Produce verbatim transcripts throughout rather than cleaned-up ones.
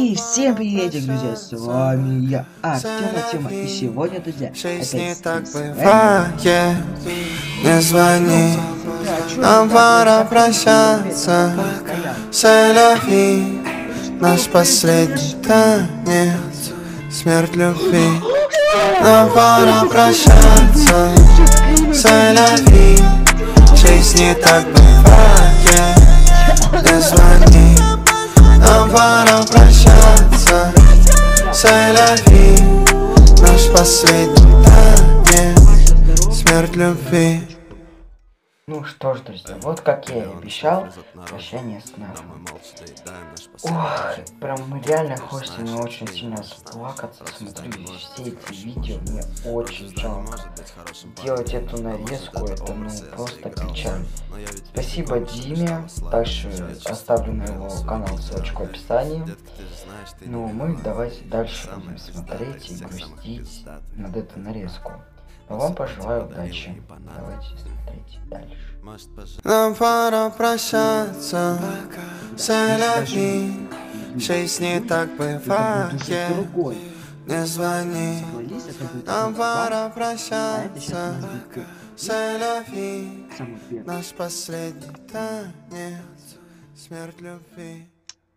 И всем приветик, друзья, с вами я, Артема Тема, и сегодня, друзья, опять с вами. Не звони, нам пора прощаться. Селяви, наш последний танец, смерть любви. Нам пора прощаться. Селяви, жизнь не так бывает. Не звони, нам пора прощаться. Селяви, наш последний танец, смерть любви. Ну что ж, друзья, вот как я и обещал, прощание с нахуй. Ох, прям реально хочется мне очень сильно сплакаться, смотрю все эти видео, мне очень жалко. Делать эту нарезку, это ну просто печаль. Спасибо Диме, также оставлю на его канал ссылочку в описании. Ну мы давайте дальше будем смотреть и грустить над этой нарезку. А вам пожелаю удачи. Давайте смотреть дальше. Нам пора прощаться. Селяви, жизнь не так бывает. Не звони, нам пора прощаться. Селяви, наш последний танец, смерть любви.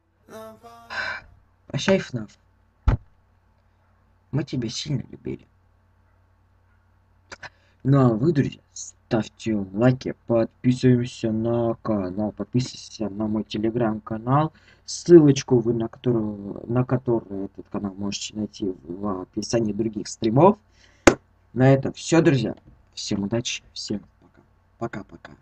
Прощай, ФНАФ. Мы тебя сильно любили. Ну а вы, друзья, ставьте лайки, подписываемся на канал, подписывайтесь на мой телеграм-канал, ссылочку вы на которую, на который этот канал можете найти в описании других стримов. На этом все, друзья. Всем удачи, всем пока. Пока-пока.